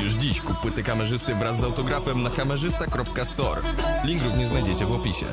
Już dziś kup płyty kamerzysty wraz z autografem na kamerzysta.store. Link również znajdziecie w opisie.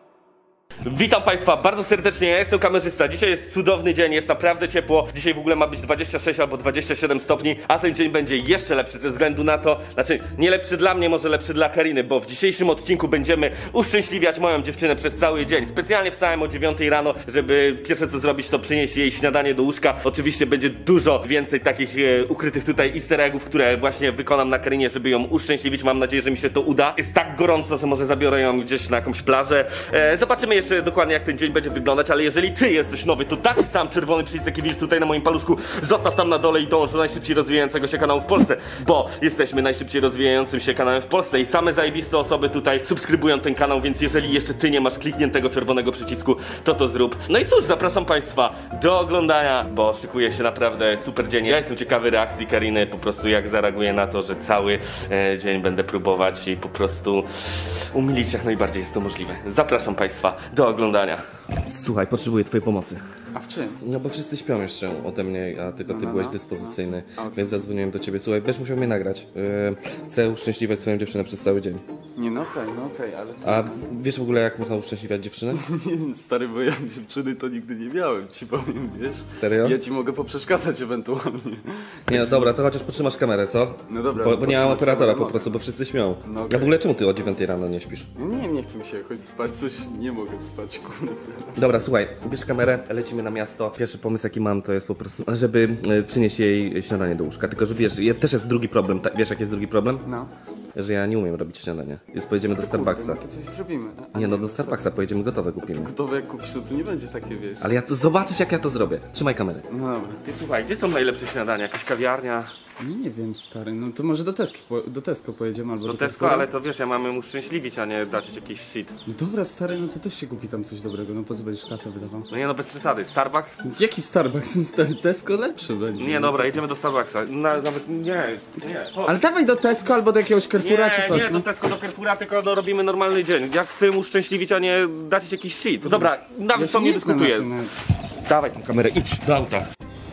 Witam Państwa bardzo serdecznie, ja jestem kamerzysta. Dzisiaj jest cudowny dzień, jest naprawdę ciepło. Dzisiaj w ogóle ma być 26 albo 27 stopni, a ten dzień będzie jeszcze lepszy ze względu na to, znaczy nie lepszy dla mnie, może lepszy dla Kariny, bo w dzisiejszym odcinku będziemy uszczęśliwiać moją dziewczynę przez cały dzień. Specjalnie wstałem o 9 rano, żeby pierwsze co zrobić to przynieść jej śniadanie do łóżka. Oczywiście będzie dużo więcej takich ukrytych tutaj easter eggów, które właśnie wykonam na Karinie, żeby ją uszczęśliwić. Mam nadzieję, że mi się to uda. Jest tak gorąco, że może zabiorę ją gdzieś na jakąś plażę. Zobaczymy jeszcze dokładnie jak ten dzień będzie wyglądać, ale jeżeli ty jesteś nowy, to taki sam czerwony przycisk jaki widzisz tutaj na moim paluszku zostaw tam na dole i dąż do najszybciej rozwijającego się kanału w Polsce, bo jesteśmy najszybciej rozwijającym się kanałem w Polsce i same zajebiste osoby tutaj subskrybują ten kanał, więc jeżeli jeszcze ty nie masz klikniętego czerwonego przycisku, to zrób. No i cóż, zapraszam Państwa do oglądania, bo szykuje się naprawdę super dzień. Ja jestem ciekawy reakcji Kariny, po prostu jak zareaguje na to, że cały dzień będę próbować i po prostu umilić jak najbardziej jest to możliwe. Zapraszam Państwa do oglądania. Słuchaj, potrzebuję twojej pomocy. A w czym? No bo wszyscy śpią jeszcze ode mnie, a tylko ty byłeś dyspozycyjny, Okay. więc zadzwoniłem do ciebie. Słuchaj, będziesz musiał mnie nagrać. Chcę uszczęśliwiać swoją dziewczynę przez cały dzień. Nie, no okej, ale... A wiesz w ogóle jak można uszczęśliwiać dziewczynę? Nie wiem, stary, bo ja dziewczyny to nigdy nie miałem, ci powiem, wiesz? Serio? Ja ci mogę poprzeszkadzać ewentualnie. Nie no dobra, to chociaż potrzymasz kamerę, co? No dobra. Bo nie mam operatora po mogę. prostu, bo wszyscy śmią. No A okej. w ogóle czemu ty o 9 rano nie śpisz? Nie chcę mi się choć spać, coś nie mogę spać, kurde. Dobra, słuchaj, bierz kamerę, lecimy na miasto. Pierwszy pomysł jaki mam to jest po prostu, żeby przynieść jej śniadanie do łóżka. Tylko że wiesz, też jest drugi problem. Wiesz jaki jest drugi problem? No. Że ja nie umiem robić śniadania. Więc pojedziemy do Starbucksa. No to coś zrobimy. Nie no, do Starbucksa pojedziemy, gotowe kupimy. Gotowe jak kupisz, to nie będzie takie, wiesz. Ale ja to zobaczysz jak ja to zrobię. Trzymaj kamerę. No dobra. Słuchaj, gdzie są najlepsze śniadania? Jakaś kawiarnia? Nie wiem, stary, no to może do Tesco pojedziemy albo Do Tesco, ale to wiesz, ja mamy uszczęśliwić, a nie dać jakiś shit. No dobra, stary, no to też się kupi tam coś dobrego, no po co będziesz kasę wydawał? No nie no, bez przesady. Starbucks? Jaki Starbucks? Stary, Tesco lepszy będzie. Nie, dobra, jedziemy do Starbucksa. Nawet nie. Chodź. Ale dawaj do Tesco albo do jakiegoś Carrefoura czy coś. Nie, do Tesco, do Carrefoura, tylko robimy normalny dzień. Ja chcę uszczęśliwić, a nie dać jakiś shit. Dobra, nawet to nie dyskutuję. Dawaj tą kamerę, idź do auta.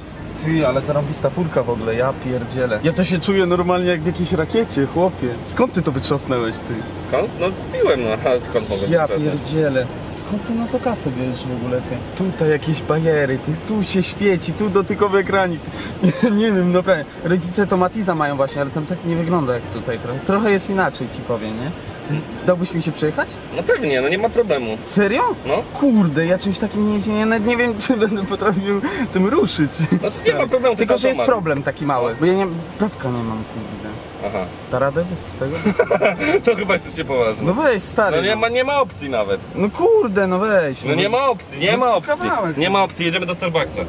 Ty, ale zarąbista furka w ogóle, ja pierdzielę. Ja to się czuję normalnie jak w jakiejś rakiecie, chłopie. Skąd ty to wytrząsnęłeś, ty? Skąd? No piłem, no, a skąd mogę Ja wytrzasnąć? pierdzielę. Skąd ty na to kasę bierzesz w ogóle, ty? Tutaj jakieś bajery, ty, tu się świeci, tu dotykowy ekranik. Nie wiem, no pewnie. Rodzice to Matiza mają właśnie, ale tam tak nie wygląda jak tutaj trochę. Trochę jest inaczej, ci powiem, nie? Dałbyś mi się przejechać? No pewnie, no nie ma problemu. Serio? No. Kurde, ja czymś takim nie jeździłem, ja nawet nie wiem, czy będę potrafił tym ruszyć. No nie ma problemu, to Tylko, że jest automat. problem taki mały, bo ja nie, prawka nie mam, kurde. Aha. Da radę bez tego? To chyba jesteście poważni. No weź, stary. No nie ma opcji nawet. No kurde, no weź. No nie ma opcji, nie ma opcji. kawałek. Nie ma opcji, jedziemy do Starbucksa.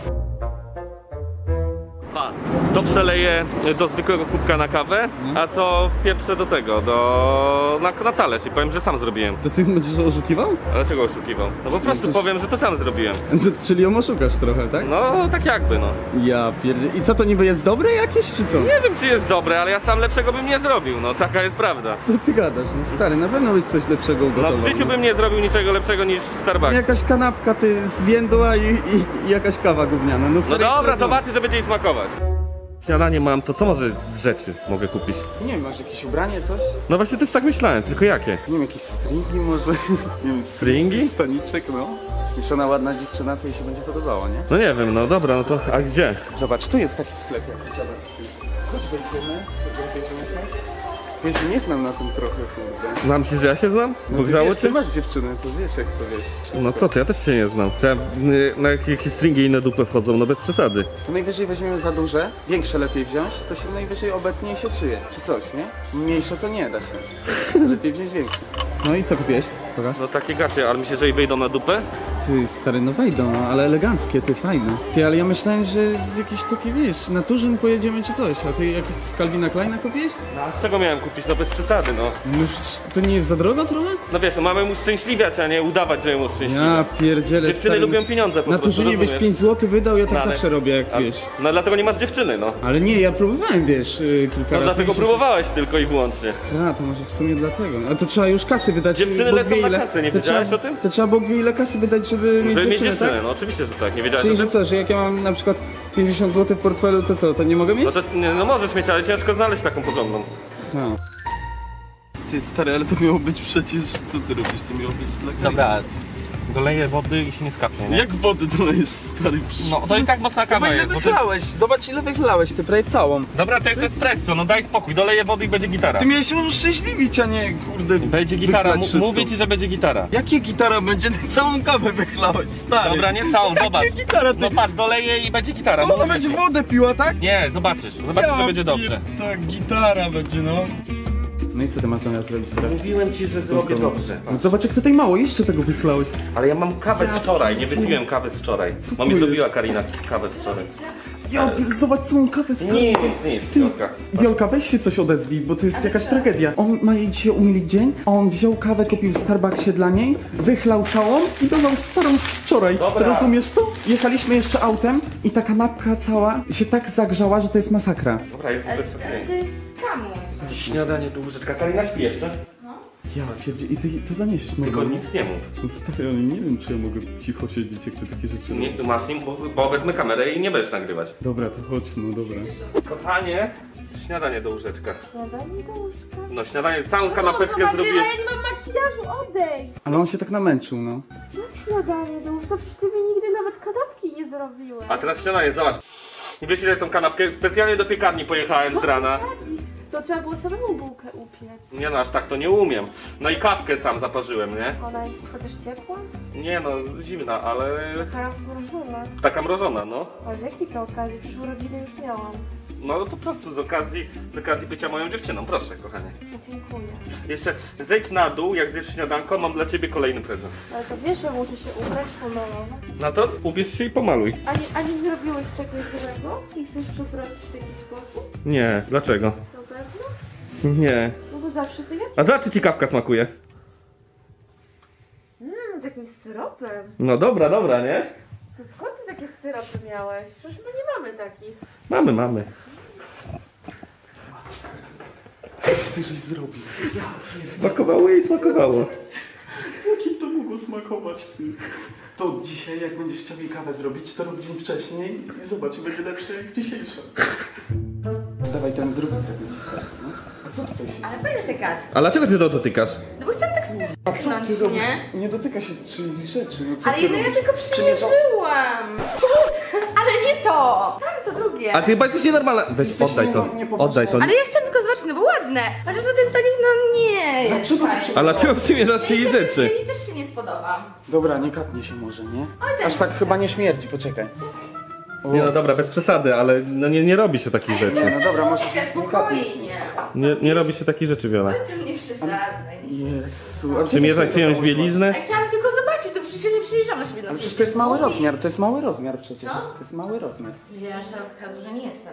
To przeleję do zwykłego kubka na kawę, a to wpieprzę do tego, na talerz i powiem, że sam zrobiłem. To ty będziesz oszukiwał? Ale czego oszukiwał? No po prostu powiem, że to sam zrobiłem. Czyli ją oszukasz trochę, tak? No tak jakby, no. Ja pierdzie... I co, to niby jest dobre jakieś, czy co? Nie wiem czy jest dobre, ale ja sam lepszego bym nie zrobił, no taka jest prawda. Co ty gadasz? No stary, na pewno być coś lepszego No ugotował. w życiu bym nie zrobił niczego lepszego niż Starbucks. Jakaś kanapka, ty z więdła i jakaś kawa gówniana. No, No stary, dobra, zobaczcie, że będzie jej smakować. Śniadanie mam, to co może z rzeczy mogę kupić? Nie wiem, masz jakieś ubranie, coś? No właśnie też tak myślałem, tylko jakie? Nie wiem, jakieś stringi może? Nie wiem, Stringi? Staniczek, no. Jeśli ona ładna dziewczyna, to jej się będzie podobało, nie? No nie wiem, no dobra, no to a gdzie? Zobacz, tu jest taki sklep, jak chodź, wejdziemy, rozejrzymy się. Ja się nie znam na tym trochę, kurde. Znam się, że ja się znam? No ty Pogrzało wiesz, cię? ty masz dziewczynę, to wiesz jak to wiesz. No co ty, ja też się nie znam. Na jakie stringi inne dupy wchodzą, no bez przesady. To najwyżej weźmiemy za duże, większe lepiej wziąć, to się najwyżej obetnie i się szyje, czy coś, nie? Mniejsze to nie da się. Lepiej wziąć większe. No i co kupiłeś? Pokaż. No takie gacie, ale myślę, że i wyjdą na dupę? Ty, stary, no wejdą, no, ale eleganckie, ty, fajne. Ty, ale ja myślałem, że z jakiś taki, wiesz, na Turzyn pojedziemy czy coś, a ty jakiś z Calvina Kleina kupiłeś? No a z czego miałem kupić? No bez przesady, no. No to nie jest za drogo trochę? No wiesz, no mamy mu uszczęśliwiać, a nie udawać, że ją uszczęśliwia. Ja pierdzielę, Dziewczyny stary. lubią pieniądze po Na prostu, Turzynie byś rozumiesz? 5 zł wydał, ja tak No, ale- zawsze robię, jak wiesz. No dlatego nie masz dziewczyny, no. Ale nie, ja próbowałem, wiesz, kilka No razy. dlatego i się- próbowałeś tylko i wyłącznie. A, to może w sumie dlatego. A to trzeba już kasy wydać. Dziewczyny Bóg lecą wie na ile. kasę, nie To wiedziałeś trzeba, o tym? To trzeba Bóg wie ile kasy wydać, żeby mieć dziewczynę, tak? no oczywiście, że tak, nie wiedziałem, Czyli że... że co, że jak ja mam na przykład 50 zł w portfelu, to co, to nie mogę mieć? No to, no możesz mieć, ale ciężko znaleźć taką porządną. No. Ty stary, ale to miało być przecież, co ty robisz? To miało być dla Karinki. Dobra, doleję wody i się nie skapnie, nie? Jak wody dolejesz, stary? No, to i tak mocna kawa Zobacz ile jest, bo to jest... wychlałeś, zobacz ile wychlałeś, ty prawie całą. Dobra, to jest espresso, no daj spokój, doleję wody i będzie gitara. Ty miałeś uszczęśliwić, a nie kurde. Będzie gitara, wychlać wszystko. mówię ci, że będzie gitara. Jakie gitara będzie? Ty całą kawę wychlałeś, stary. Dobra, nie całą, zobacz. Jakie gitara, ty? No patrz, doleję i będzie gitara. Ona No, będzie wodę piła, tak? nie, zobaczysz, że będzie dobrze. Tak, gitara będzie, no. No i co ty masz zamiast zrobić teraz? Mówiłem ci, że zrobię dobrze. No zobacz jak tutaj mało, jeszcze tego wychlałeś. Ale ja mam kawę z wczoraj, nie wypiłem kawy z wczoraj. to Mami jest? zrobiła Karina kawę z wczoraj. Zobacz całą kawę, stary. Nic, Wiolka. Wiolka, weź się coś odezwij, bo to jest jakaś tragedia. On ma jej dzisiaj umilić dzień, a on wziął kawę, kupił w Starbucksie dla niej, wychlał całą i dolał starą z wczoraj. Dobra. Rozumiesz to? Jechaliśmy jeszcze autem i ta kanapka cała się tak zagrzała, że to jest masakra. Dobra, jest bez okej. To jest kamuś. Śniadanie do łóżeczka. Karina śpi jeszcze? Ja pierdzie, i ty to zaniesiesz Tylko normalnie. nic nie mów. No stary, ale nie wiem, czy ja mogę cicho siedzieć, jak ty takie rzeczy Nie, robisz. masz nim, bo wezmę kamerę i nie będziesz nagrywać. Dobra, to chodź, no dobra. Kochanie, śniadanie do łóżeczka. Śniadanie do łóżka. No śniadanie, całą kanapeczkę zrobiłem. Ja nie mam makijażu, odejdź! Ale on się tak namęczył, no. Jak śniadanie do łóżka? Przecież ty mi nigdy nawet kanapki nie zrobiłeś. A teraz śniadanie, zobacz. I wiesz ile tą kanapkę? Specjalnie do piekarni pojechałem z rana. To trzeba było samemu bułkę upiec. Nie no, aż tak to nie umiem. No i kawkę sam zaparzyłem, nie? Ona jest chociaż ciepła? Nie no, zimna, ale Taka mrożona. taka mrożona, no. Ale z jakiej to okazji? Przecież urodziny już miałam. No po prostu z okazji bycia moją dziewczyną, proszę kochanie. No, dziękuję. Jeszcze zejdź na dół, jak zjesz śniadanko, mam dla ciebie kolejny prezent. Ale to wiesz, że muszę się ubrać pomalować. Na to ubierz się i pomaluj. A nie zrobiłeś czegoś złego? I chcesz przeprosić w taki sposób? Nie, dlaczego? To pewno? Nie. No bo zawsze to ja A za co ci kawka smakuje? z jakimś syropem. No dobra, nie? To skąd ty takie syropy miałeś? Przecież my nie mamy takich. Mamy. Coś ty żeś zrobił. Smakowało jej, smakowało. Jakiej to mogło smakować, ty? To dzisiaj, jak będziesz chciał jej kawę zrobić, to rób dzień wcześniej i zobacz, będzie lepsze jak dzisiejsza. Dawaj ten drugi prezent teraz, no. A co tutaj się... Ale fajne te kaski. A dlaczego ty to dotykasz? No bo chciałam tak sobie A co ty zdechnąć, robisz? nie? Nie dotyka się czyichś rzeczy, no co Ale ty jedno ja robisz? tylko przymierzyłam. Co? Ale nie to! Tam to drugie. A ty chyba jesteś nienormalna. Weź, Jesteś oddaj to. niepoważny. Oddaj to. Ale ja chciałam tylko zobaczyć, no bo ładne. Chociaż za ten stanik, no nie. Dlaczego ty fajny. A dlaczego przymierzasz czyjeś rzeczy? Jej też się nie spodoba. Dobra, nie kapnie się może, nie? tak. Aż tak chyba nie śmierdzi, poczekaj. O, Nie no dobra, bez przesady, ale no nie robi się takich rzeczy. no dobra, może Troszkę się nie kapnie. spokojnie. Nie robi się takich rzeczy, Wiola. Ty mnie przesadzaj. Jezu, a gdzie Przymierzać ty czyjąś założyłaś? bieliznę? Ja chciałam tylko zobaczyć, to przecież ja nie przymierzam na siebie. Ale przecież to jest mały rozmiar, to jest mały rozmiar przecież. To jest mały rozmiar. Ja aż taka duża nie jestem.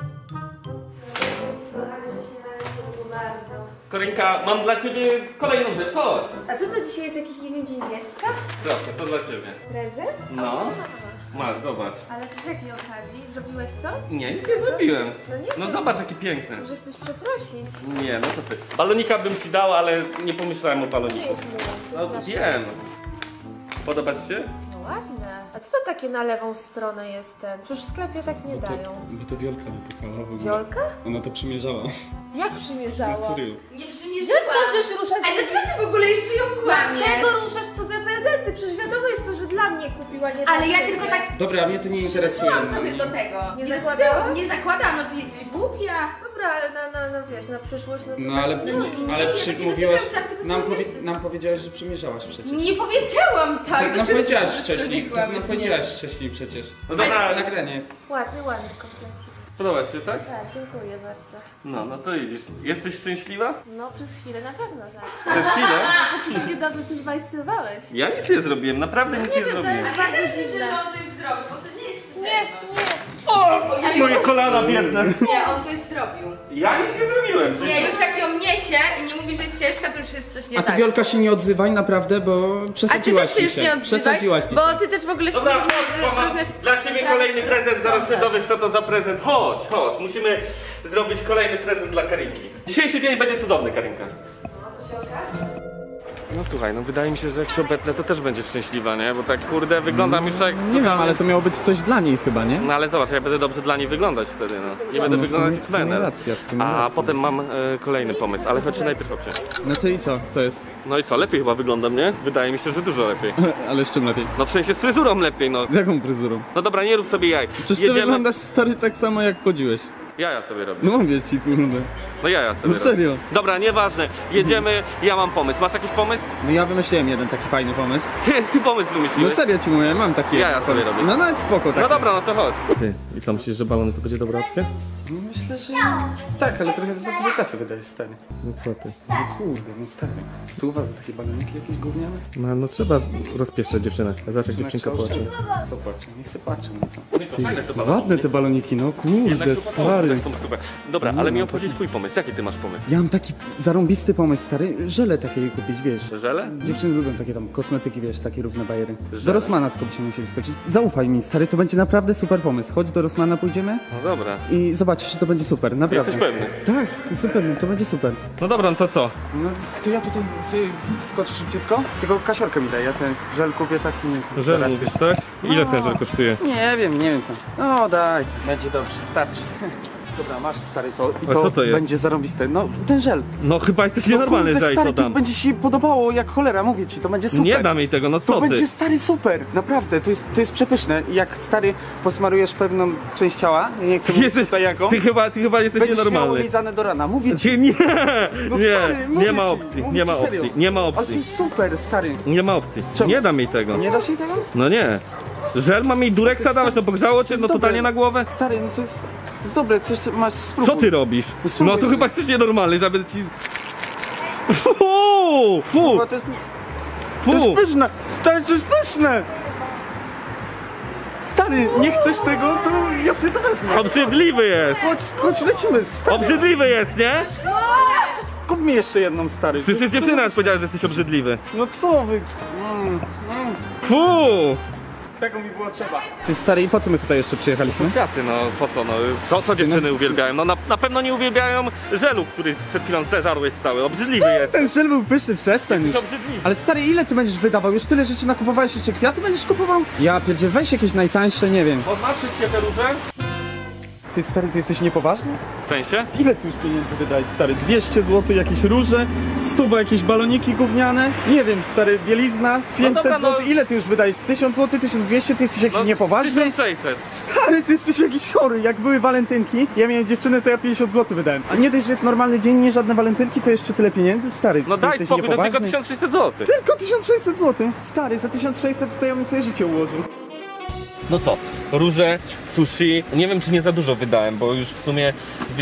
Korinka, mam dla ciebie kolejną rzecz, chodź. A co to dzisiaj jest jakiś, nie wiem, dzień dziecka? Proszę, to dla ciebie. Prezent? No. Masz, zobacz. Ale to z jakiej okazji? Zrobiłeś coś? Nie, nic nie zrobiłem. No nie No wiem. zobacz jakie piękne. Może chcesz przeprosić? Nie, no co ty. Balonika bym ci dał, ale nie pomyślałem o Nie baloniku. jest miło. No wiem. Podoba ci się? No ładne. A co to takie na lewą stronę jest ten? Przecież w sklepie tak nie dają. Bo to Wiolka dotykała w ogóle. Wiolka? Ona to przymierzała. Jak przymierzała? Serio. Nie przymierzałam. Jak możesz ruszać? A dlaczego ty w ogóle jeszcze ją kłamiesz? Dlaczego ruszasz cudze prezenty? Przecież wiadomo jest to, że dla mnie kupiła, nie Ale dla ja ciebie. tylko tak Dobra, mnie to nie interesuje. przyszłam sobie do tego. Nie do zakładałaś? tego. Nie zakładam, no ty jesteś głupia. Dobra, ale wiesz, na przyszłość, no to No ale, tak, nie, nie, ale nie, przymówiłaś, nie dotykam, tylko nam, sobie nam powiedziałaś, że przymierzałaś przecież. Nie powiedziałam tak. Tak nam że powiedziałaś przecież wcześniej, nie tak nam kłamiesz, powiedziałaś nie. wcześniej przecież. No dobra, Nagranie jest. ładny komplecik. podoba ci się, tak? Tak, dziękuję bardzo. No to idziesz. Jesteś szczęśliwa? No przez chwilę na pewno tak. Przez chwilę? Póki się niedawno coś zmajstrowałeś. Ja nic nie zrobiłem, naprawdę nic nie wiem, to zrobiłem. jest Ja bardzo też myślę, dziwne. że on coś zrobił, bo to nie jest Nie, codzienność. nie. Moje kolana biedne. Nie, on coś zrobił. Ja nic nie zrobiłem. Nie, już jak ją niesie i nie mówi, że jest ciężka, to już jest coś nie A ty tak. Wiolka się nie odzywaj naprawdę, bo A ty przesadziłaś też się już nie odzywaj, Przesadziłaś bo ty też w ogóle się Dobra, nie chodź, bo mam różne... dla ciebie kolejny prezent, zaraz się dowiesz co to za prezent. Chodź, musimy zrobić kolejny prezent dla Karinki. Dzisiejszy dzień będzie cudowny, Karinka. No słuchaj, no wydaje mi się, że jak się obetnę, to też będzie szczęśliwa, nie? Bo tak kurde wyglądam już jak... Nie wiem, ale to miało być coś dla niej chyba, nie? No ale zobacz, ja będę dobrze dla niej wyglądać wtedy, no. Nie będę No, wyglądać jak w sumie menel. racja, w sumie A racja. potem mam kolejny pomysł, ale chodź najpierw obcie. No to i co? Co jest? No i co, lepiej chyba wyglądam, nie? Wydaje mi się, że dużo lepiej. Ale z czym lepiej? No w sensie z fryzurą lepiej, no. Z jaką fryzurą? No dobra, nie rób sobie jaj. Przecież ty wyglądasz stary tak samo jak chodziłeś. Jaja sobie robisz. No mówię ci, kurde. No jaja sobie No serio. robisz. Dobra, nieważne. Jedziemy, ja mam pomysł. Masz jakiś pomysł? No ja wymyśliłem jeden taki fajny pomysł. Ty pomysł No wymyśliłeś? serio ci mówię, mam taki Jaja jeden sobie pomysł. robisz. No nawet spoko, tak. No dobra, no to chodź. Ty, i co, myślisz, że balony to będzie dobra opcja? No myślę, że... Tak, ale trochę za dużo kasy wydajesz, stary. No co ty? No kurde, no stary. Stuwa za takie baloniki jakieś gówniane? No trzeba rozpieszczać dziewczynę. Zobacz jak dziewczynka płacze. Co płacze? Nie chcę patrzeć, no co? No i to fajne to balony. Ładne te baloniki, no Jednak kurde, super pomysł, stary. też tą stówę. Dobra, No, ale mi no, obchodzi twój pomysł. Jaki ty masz pomysł? Ja mam taki zarąbisty pomysł, stary. Żele takie kupić, wiesz. Żele? Dziewczyny lubią takie tam kosmetyki, wiesz, takie równe bajery. Żele. Do Rossmana tylko byśmy musieli skoczyć. Zaufaj mi, stary, to będzie naprawdę super pomysł. Chodź do Rossmana, pójdziemy No dobra. i zobaczysz, że to będzie super, naprawdę. Jesteś pewny? Tak, jestem pewny, to będzie super. No dobra, no to co? No to ja tutaj sobie wskoczę szybciutko, tylko kasiorkę mi daj, ja ten żel kupię taki... Żel zaraz- mówisz, tak? Ile ten żel kosztuje? Nie wiem tam. No daj, będzie dobrze, starczy. Dobra, masz stary to i A to, co to jest? będzie zarąbiste. No ten żel. No chyba jesteś No nienormalny, kurde, że jej stary, to to dam. będzie ci podobało jak cholera, mówię ci, to będzie super. Nie dam jej tego, no To co ty? będzie stary super, naprawdę, to jest przepyszne. Jak stary posmarujesz pewną część ciała, ja nie chcę mówić tutaj jaką, Ty chyba jesteś będziesz miał nienormalny. lizane do rana, mówię ci. Ty nie! No Nie, stary, mówię nie ma ci, opcji, mówię nie ci ma serio. opcji, nie ma Ale to opcji. jest super, stary. Nie ma opcji. Czemu? Nie dam jej tego. Nie dasz jej tego? No nie. Żel mam jej dureksa To jest dawać, no pogrzało cię, to jest no dobre. totalnie na głowę? Stary, no to jest dobre, coś masz spróbuj. Co ty robisz? No spróbuj No to sobie. chyba jesteś nienormalny, żeby ci... Fu! Fu! Bo to jest Fu! pyszne, stary, to jest pyszne. Stary, nie chcesz tego, to ja sobie to wezmę. Obrzydliwy jest! Chodź, lecimy, stary. Obrzydliwy jest, nie? Kup mi jeszcze jedną, stary. Słyszysz, dziewczyna już powiedziała, że jesteś obrzydliwy. No co wy? Fu! Tego mi było trzeba. Ty stary, i po co my tutaj jeszcze przyjechaliśmy? Kwiaty, no po co, no co dziewczyny uwielbiają? No na pewno nie uwielbiają żelu, który przed chwilą zeżarłeś cały. Obrzydliwy jest. Ten żel był pyszny, przestań już. Jesteś obrzydliwy. Ale stary, ile ty będziesz wydawał? Już tyle rzeczy nakupowałeś, jeszcze kwiaty będziesz kupował? Ja pierdzie, weź jakieś najtańsze, nie wiem. Masz wszystkie te róże? Ty stary, ty jesteś niepoważny? W sensie? Ile ty już pieniędzy wydałeś, stary? 200 zł, jakieś róże, 100 jakieś baloniki gówniane, nie wiem, stary, bielizna, 500 dobra, no. zł, ile ty już wydajesz? 1000 zł, 1200, ty jesteś jakiś niepoważny? 1600. Stary, ty jesteś jakiś chory, jak były walentynki, ja miałem dziewczynę, to ja 50 zł wydałem. A nie dość, że jest normalny dzień, nie żadne walentynki, to jeszcze tyle pieniędzy? Stary, No ty daj jesteś spokój, no tylko niepoważny. 1600 zł. Tylko 1600 zł. Stary, za 1600 to ja bym sobie życie ułożył. No co, róże, sushi, nie wiem czy nie za dużo wydałem, bo już w sumie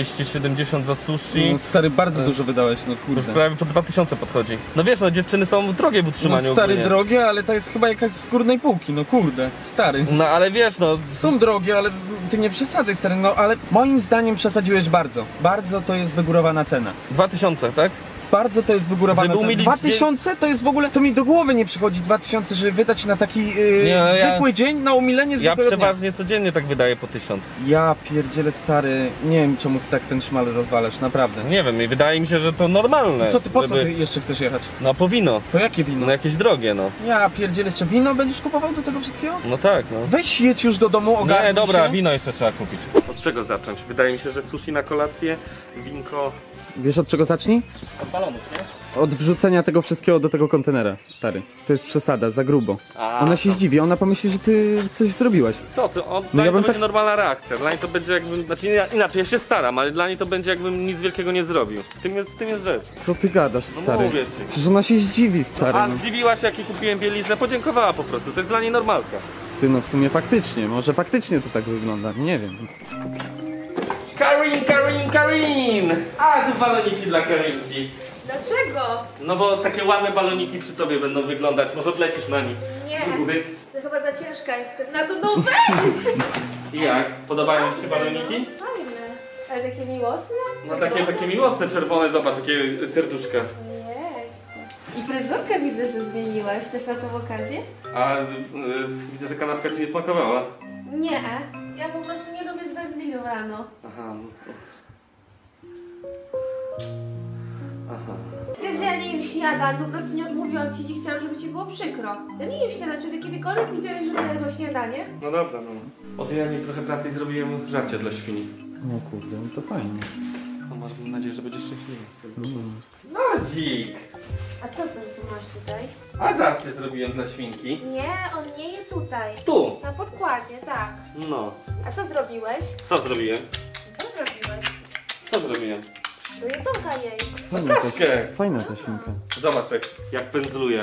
270 za sushi. stary, bardzo dużo wydałeś, no Już prawie po 2000 podchodzi. No wiesz, no dziewczyny są drogie w utrzymaniu No stary, ogólnie. drogie, ale to jest chyba jakaś z górnej półki, no kurde, stary. No ale wiesz, no Są drogie, ale ty nie przesadzaj, stary, no ale moim zdaniem przesadziłeś bardzo. Bardzo to jest wygórowana cena. 2000, tak? Bardzo to jest wygórowana Żeby cena. umilić 2000 to jest w ogóle, to mi do głowy nie przychodzi 2000, żeby wydać na taki Nie, no zwykły dzień, na umilenie Ja zwykłego dnia. przeważnie codziennie tak wydaję po 1000. Ja pierdzielę, stary, nie wiem czemu ty tak ten szmal rozwalasz, naprawdę. Nie wiem, i wydaje mi się, że to normalne. Co ty, po co żeby- ty jeszcze chcesz jechać? No po wino. Po jakie wino? No jakieś drogie, no. Ja pierdzielę, jeszcze wino będziesz kupował do tego wszystkiego? No tak, no. Weź jedź już do domu, ogarnij Nie, dobra, się. wino jeszcze trzeba kupić. Od czego zacząć? Wydaje mi się, że sushi na kolację, winko... Wiesz od czego zacznij? Od balonów, nie? Od wrzucenia tego wszystkiego do tego kontenera, stary. To jest przesada, za grubo. A, Ona się zdziwi, ona pomyśli, że ty coś zrobiłaś. Co ty? Dla ja niej to bym będzie tak- normalna reakcja. Dla niej to będzie jakbym... Znaczy inaczej, ja się staram, ale dla niej to będzie jakbym nic wielkiego nie zrobił. W tym jest rzecz. Co ty gadasz, No stary? mówię ci. Przecież ona się zdziwi, stary. A No. zdziwiła się, jak jej kupiłem bieliznę, podziękowała po prostu. To jest dla niej normalka. Ty, no w sumie faktycznie, może faktycznie to tak wygląda, nie wiem. Karin! A, tu baloniki dla Karinki. Dlaczego? No bo takie ładne baloniki przy tobie będą wyglądać. Może odlecisz na nich. Nie. Do góry. To chyba za ciężka jestem. Na to no weź! I jak? Podobają ci się baloniki? Fajne. Ale takie miłosne? No takie miłosne, czerwone, zobacz, jakie serduszka. Nie. I fryzurkę widzę, że zmieniłaś też na tą okazję? A widzę, że kanapka ci nie smakowała. Nie. Ja po prostu nie lubię z wędlinią rano. Aha, no to... Aha. Jeżeli jem śniadań, po prostu nie odmówiłam ci, nie chciałam, żeby ci było przykro. Ja nie jem śniadań, czy ty kiedykolwiek widziałeś, że mojego śniadanie? No dobra, no. Odjęłam mi trochę pracy i zrobiłem żarcie dla świni. No kurde, no to fajnie. No mam nadzieję, że będzie szczęśliwy. No dzik! A co ty tu masz tutaj? A żarcie zrobiłem dla świnki. Nie, on nie je tutaj. Tu! Na podkładzie, tak. No. A co zrobiłeś? Co zrobiłem? Co zrobiłeś? Co zrobiłem? Do jedzonka jej. Kaszkę! Fajna ta świnka. Zobacz jak pędzluje.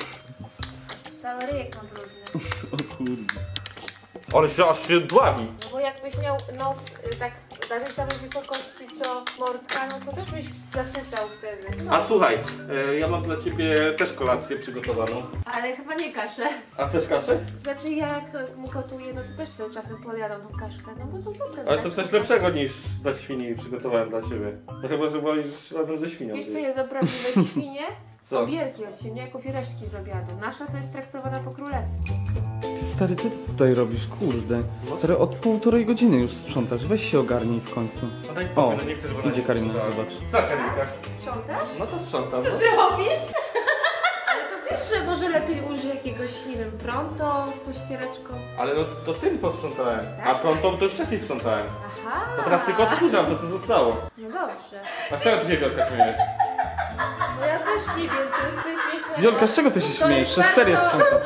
Cały ryjek mam brudny. O kurde. Ale się aż się dławi. No bo jakbyś miał nos tak na tej samej wysokości co mordka, no to też byś zasysał wtedy. No. A słuchaj, ja mam dla ciebie też kolację przygotowaną. Ale chyba nie kaszę. A też kaszę? Znaczy jak mu gotuję, no to też sobie czasem podjadam tą kaszkę, no bo to dobre. Ale to coś lepszego niż dla świni przygotowałem dla ciebie. No chyba, że wolisz razem ze świnią. Wiesz co zjeść. jest za prawdziwe świnie? Co? Obierki od siebie, jako resztki z obiadu. Nasza to jest traktowana po królewsku. Ty stary, co ty tutaj robisz? Kurde. Stary, od 1,5 godziny już sprzątasz. Weź się ogarnij w końcu. No daj spokój, O, no nie chcesz, bo idzie Karina, zobacz. Co Karinka? Sprzątasz? No to sprzątam. No. Robisz? Ale to wiesz, że może lepiej użyj jakiegoś, nie wiem, pronto z ściereczką. Ale no to tym posprzątałem. A prontą to już wcześniej sprzątałem. Aha. To teraz tylko odkurzam to, co zostało. No dobrze. A z czego ty się Wielka śmiejesz? No ja też nie wiem, to jest coś śmiesznego. Wiolka, z czego ty się To śmiejesz? jest Przez serię bardzo- sprzątam.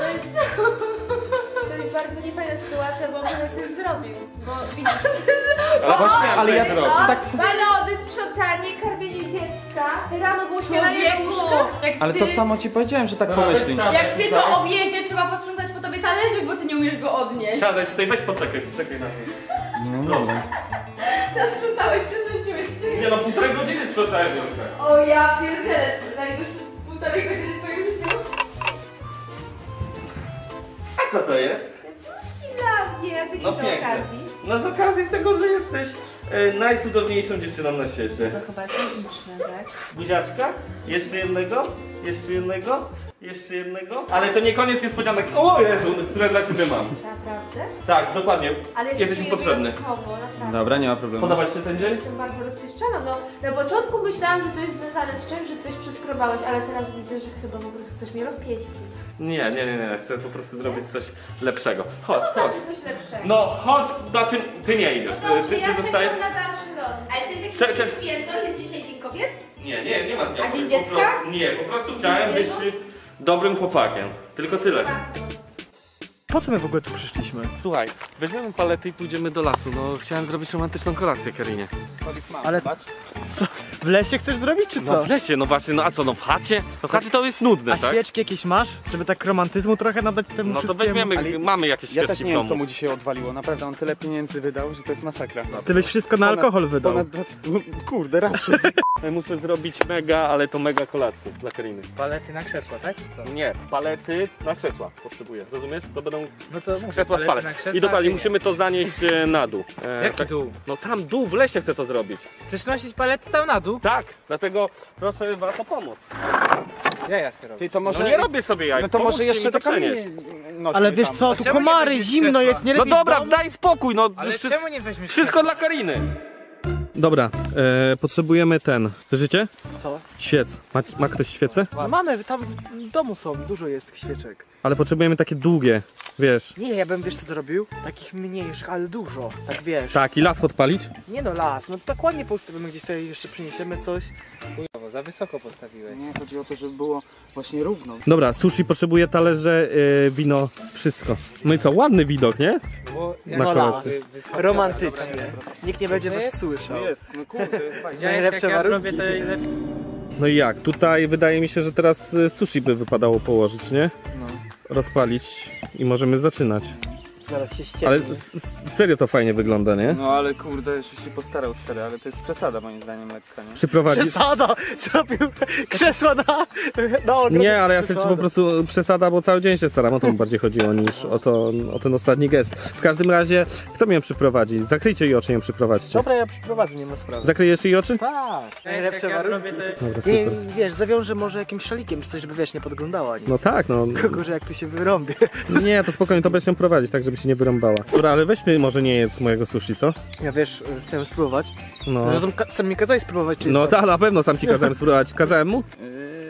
To jest bardzo niefajna sytuacja, bo on chyba coś zrobił. Bo widzisz, Ale właśnie, ale ja zrobił. tak... balony, sprzątanie, karmienie dziecka. Rano było śniadanie do łóżka. jak Ale ty, to samo ci powiedziałem, że tak Dobra, pomyśli. weź siadaj jak ty tutaj. po obiedzie trzeba posprzątać po tobie talerzyk, bo ty nie umiesz go odnieść. Siadaj tutaj, weź poczekaj na mnie. No dobra. Sprzątałeś się, zrzuciłeś się. Nie no, 1,5 godziny sprzątałem Wielkę. O ja pierdzielę, najdłuższe 1,5 godziny w twoim życiu. A co to jest? Puszki dla mnie, z jakiej No to piękne. okazji? No z okazji tego, że jesteś najcudowniejszą dziewczyną na świecie. To chyba jest logiczne, tak? Buziaczka? Jeszcze jednego? Jeszcze jednego? Jeszcze jednego? Ale to nie koniec niespodzianek. O Jezu, które dla ciebie mam. Naprawdę? Tak, dokładnie. Ale Jesteś mi czuję potrzebny. wyjątkowo, naprawdę. Dobra, nie ma problemu. Podoba ci się ten dzień? Jestem bardzo rozpieszczona. No, na początku myślałam, że to jest związane z czymś, że coś przeskrobałeś, ale teraz widzę, że chyba po prostu chcesz mnie rozpieścić. Nie. Chcę po prostu zrobić coś lepszego. Chodź, To chodź. znaczy coś lepszego. No chodź, znaczy ty nie idziesz. No dobrze, ja Ty zostajesz. czekam na dalszy lot. Ale to jest jakieś Cze- święto? Jest dzisiaj Dzień Kobiet? Nie ma dnia. A dzień Po dziecka? prostu- Nie, po prostu chciałem być zwierząt? dobrym chłopakiem. Tylko tyle. Po co my w ogóle tu przyszliśmy? Słuchaj, weźmiemy palety i pójdziemy do lasu. No chciałem zrobić romantyczną kolację, Karinie. Ale co? W lesie chcesz zrobić, czy No co? w lesie, no właśnie, no a co, no w chacie? No w chacie to jest nudne, A tak? świeczki jakieś masz? Żeby tak romantyzmu trochę nadać temu No to wszystkiemu? weźmiemy, Ale mamy jakieś Ja też świeczki nie w wiem, co domu. mu dzisiaj odwaliło. Naprawdę, on tyle pieniędzy wydał, że to jest masakra. Ty byś wszystko na alkohol wydał. No, kurde, raczej. Muszę zrobić mega, ale to mega kolację dla Kariny. Palety na krzesła, tak? Czy co? Nie, palety na krzesła potrzebuję, rozumiesz? To będą No to mówię, krzesła z palety palet. na krzesła, I dokładnie, nie. musimy to zanieść na dół. Jaki tak- dół? No tam dół, w lesie chcę to zrobić. Chcesz nosić palety tam na dół? Tak, dlatego proszę was o pomoc. Ja sobie robię. Ty to może... No nie robię sobie jaj, No to może pomóżcie jeszcze mi to do kamieni przenieść. nośmy Ale wiesz tam. co, tu Czemu nie komary, weźmiesz zimno krzesła? jest, nie No lepiej w dobra, domu? daj spokój, no Ale wszystko, czemu nie weźmiesz wszystko krzesła? dla Kariny. Dobra, potrzebujemy ten. Słyszycie? Co? Świec. Ma ktoś świecę? No mamy, tam w domu są, dużo jest tych świeczek. Ale potrzebujemy takie długie, wiesz. Nie, ja bym, wiesz co zrobił? Takich mniejszych, ale dużo, tak wiesz. Tak, i las podpalić? Nie no, las, no tak ładnie postawimy, gdzieś tutaj jeszcze przyniesiemy coś. Chujowo, za wysoko postawiłeś. Nie, chodzi o to, żeby było właśnie równo. Dobra, sushi potrzebuje talerze, wino, wszystko. No i co, ładny widok, nie? No bo jak Na No kolację. las, romantycznie. Nikt nie będzie was słyszał. No kurde, jest fajnie. Widziałeś, Najlepsze jak ja warunki. zrobię, to lepiej. No i jak? Tutaj wydaje mi się, że teraz sushi by wypadało położyć, nie? No, Rozpalić i możemy zaczynać. zaraz się ściemni. Ale serio to fajnie wygląda, nie? No ale kurde, jeszcze się postarał stary, ale to jest przesada moim zdaniem lekka, nie? Przyprowadzić... Przesada! Zrobił krzesła na ogród. Nie, ale ja sobie po prostu przesada, bo cały dzień się staram, o to mi bardziej chodziło niż o ten ostatni gest. W każdym razie, kto mnie przyprowadzić? Zakryjcie jej oczy, ją przyprowadźcie. Dobra, ja przyprowadzę, nie ma sprawy. Zakryjesz jej oczy? Tak, najlepsze Jak ja warunki. zrobię, to... Dobra, Nie, super. wiesz, zawiążę może jakimś szalikiem, czy coś, żeby wiesz, nie podglądała nic. No tak, no. Gorzej jak tu się wyrąbię. Nie, to spokojnie, to będziesz ją prowadzić, tak żeby się nie wyrąbała. Dobra, ale weź ty może nie jedz mojego sushi, co? Ja wiesz, chciałem spróbować. No. Zresztą sam mi kazałeś spróbować, czy No jest tak, na pewno sam ci kazałem spróbować. Kazałem mu?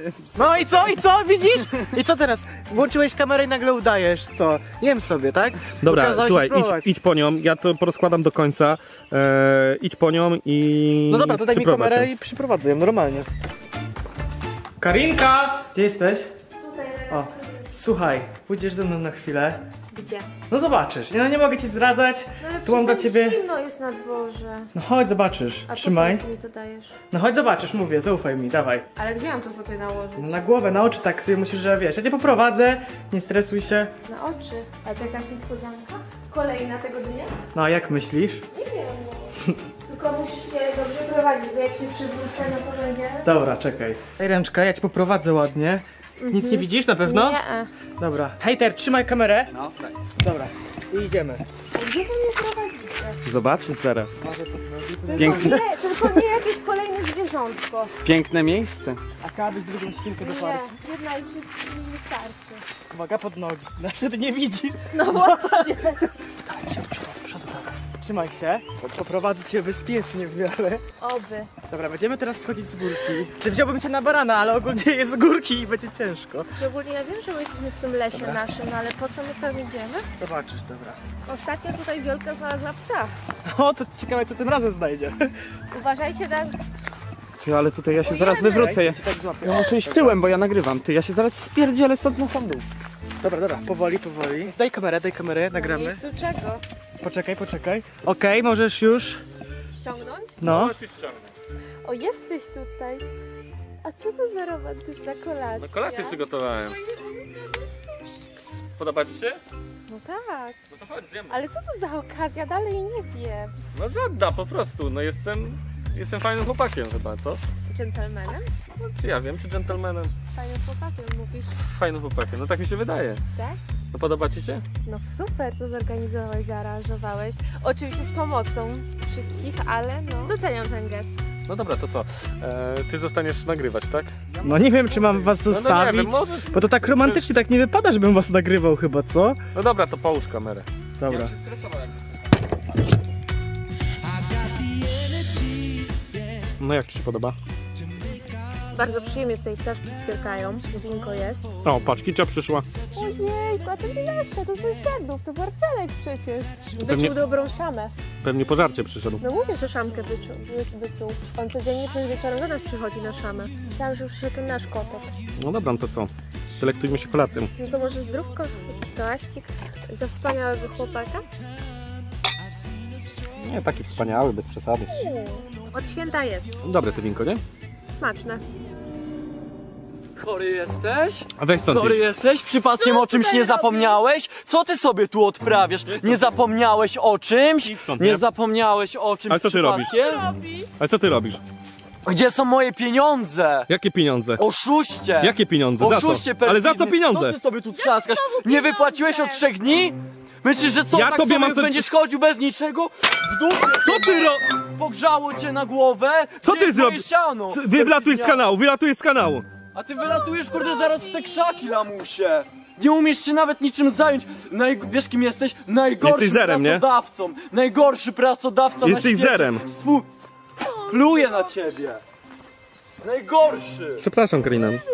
No i co, widzisz? I co teraz? Włączyłeś kamerę i nagle udajesz, co? Jem sobie, tak? Dobra, Pokazałeś słuchaj, spróbować. idź po nią, ja to porozkładam do końca. Idź po nią i... No dobra, to daj mi przyprowadź kamerę ją. i przyprowadzę ją normalnie. Karinka! Gdzie jesteś? Tutaj O, słuchaj, pójdziesz ze mną na chwilę. Gdzie? No zobaczysz, nie mogę ci zdradzać. No ale Tu mam dla przecież ciebie... zimno jest na dworze. No chodź, zobaczysz. A Trzymaj. po co ty mi to dajesz? No chodź, zobaczysz, mówię, zaufaj mi, dawaj. Ale gdzie mam to sobie nałożyć? No na głowę, na oczy tak sobie musisz, że wiesz. Ja cię poprowadzę, nie stresuj się. Na oczy. A to jakaś niespodzianka? Kolejna tego dnia? No a jak myślisz? Nie wiem, no. Tylko musisz mnie dobrze prowadzić, bo jak się przywrócę, no to będzie... Dobra, czekaj. Daj ręczkę, ja cię poprowadzę ładnie. Nic nie widzisz na pewno? Nie. Dobra. Hejter, trzymaj kamerę. No, tak. Dobra. I idziemy. Gdzie wy mnie prowadzicie? Zobaczysz zaraz. Piękne, Tylko nie jakieś kolejne zwierzątko. piękne miejsce. A chciałabyś drugą świnkę do Nie, parku? jedna już mi wystarczy. Uwaga, pod nogi. Znaczy ty nie widzisz. No właśnie. Do przodu. Trzymaj się. Poprowadzę cię bezpiecznie w miarę. Oby. Dobra, będziemy teraz schodzić z górki. Czy wziąłbym cię na barana, ale ogólnie jest z górki i będzie ciężko. Szczególnie ja wiem, że my jesteśmy w tym lesie naszym, no ale po co my tam idziemy? Zobaczysz, dobra. Ostatnio tutaj Wiolka znalazła psa. O, to ciekawe co tym razem znajdzie. Uważajcie na... Ty, ale tutaj ja się Ojej. zaraz wywrócę. Ja Cię tak złapię. muszę iść tyłem, bo ja nagrywam. Ty, ja się zaraz spierdzielę stąd na sam dół. Dobra, powoli. Daj kamerę, nagramy. Miejscu czego? Poczekaj. Okej, możesz już. Ściągnąć? No. O, jesteś tutaj. A co to za romantyczna kolacja? No kolację przygotowałem. Podoba ci się? No tak. No to chodź, zjemy. Ale co to za okazja? Dalej nie wiem. No żadna, po prostu, no jestem fajnym chłopakiem chyba, co? Dżentelmenem? No, czy ja wiem, czy dżentelmenem? Fajnym chłopakiem mówisz. Fajnym chłopakiem, no tak mi się wydaje. Tak? No podoba ci się? No super, to zorganizowałeś, zaaranżowałeś. Oczywiście z pomocą wszystkich, ale no doceniam ten gest. No dobra, to co? Ty zostaniesz nagrywać, tak? No nie wiem, czy mam was No, zostawić. nie wiem, możesz. Bo to tak romantycznie tak nie wypada, żebym was nagrywał chyba, co? No dobra, to połóż kamerę. Dobra. Ja się stresowałem. No jak ci się podoba? Bardzo przyjemnie tutaj ptaszki sterkają, winko jest. O, patrz, Kicia przyszła. Ojejku, a to nie nasze, to sąsiadów, to Marcelek przecież. Pewnie- Wyczuł dobrą szamę. Pewnie po żarcie przyszedł. No mówię, że szamkę wyczuł. On codziennie przed wieczorem do nas przychodzi na szamę. Myślałam, że już to nasz kotek. No dobra, no to co? Delektujmy się kolacją. No to może zdrówko, jakiś toaścik za wspaniałego chłopaka? Nie, taki wspaniały, bez przesady. Od święta jest. Dobre to winko, nie? Smaczne. Chory jesteś? A weź stąd Chory idź. jesteś? Przypadkiem o czymś nie zapomniałeś? Co ty sobie tu odprawiasz? Nie zapomniałeś o czymś? stąd, Nie nie? zapomniałeś o czymś Ale co ty robisz? przypadkiem? Ale co ty robisz? Gdzie są moje pieniądze? Jakie pieniądze? Oszuście! Jakie pieniądze? Za Oszuście co? Ale za co perfidny. pieniądze? Co ty sobie tu trzaskasz? Nie wypłaciłeś od 3 dni? Myślisz, że co, Ja tak tobie sobie mam co- będziesz chodził bez niczego? W dupie Co ty ro... pogrzało cię na głowę? Co Gdzie ty jest moje zrobisz? siano? Wylatuj z kanału, wylatuj z kanału! A ty wylatujesz, kurde, zaraz w te krzaki, lamusie! Nie umiesz się nawet niczym zająć. Wiesz, kim jesteś? Najgorszym Jesteś zerem, nie? pracodawcą. Najgorszy pracodawca Jesteś na świecie. zerem. Pluję na ciebie. Najgorszy. Przepraszam, Karina. Nic.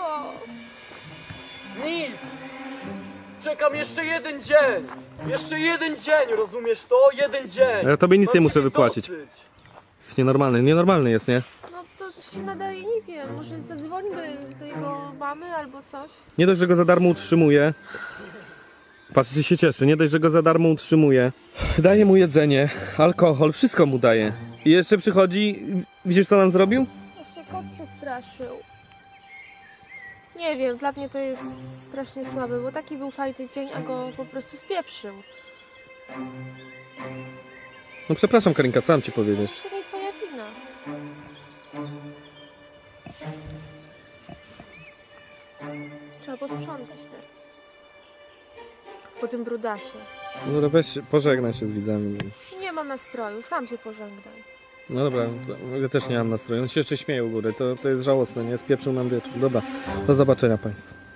Czekam jeszcze 1 dzień. Jeszcze 1 dzień, rozumiesz to? 1 dzień. Ja tobie nic Mam nie muszę ciebie wypłacić. dosyć. Jest nienormalny, nienormalny jest, nie? No to się nadaje, nie wiem, może zadzwońmy do jego mamy albo coś. Nie dość, że go za darmo utrzymuję. Patrzcie, się cieszy. Nie dość, że go za darmo utrzymuję. Daje mu jedzenie, alkohol, wszystko mu daje. I jeszcze przychodzi... Widzisz, co nam zrobił? Jeszcze kot przestraszył. Nie wiem, dla mnie to jest strasznie słabe, bo taki był fajny dzień, a go po prostu spieprzył. No przepraszam, Karinka, co mam ci powiedzieć? To nie twoja wina. Trzeba posprzątać teraz. Po tym brudasie. No to weź, pożegnaj się z widzami. Nie mam nastroju, sam się pożegnaj. No dobra, ja też nie mam nastroju. On się jeszcze śmieje u góry, to jest żałosne, nie? Spieprzył nam wieczór. Dobra, do zobaczenia Państwu.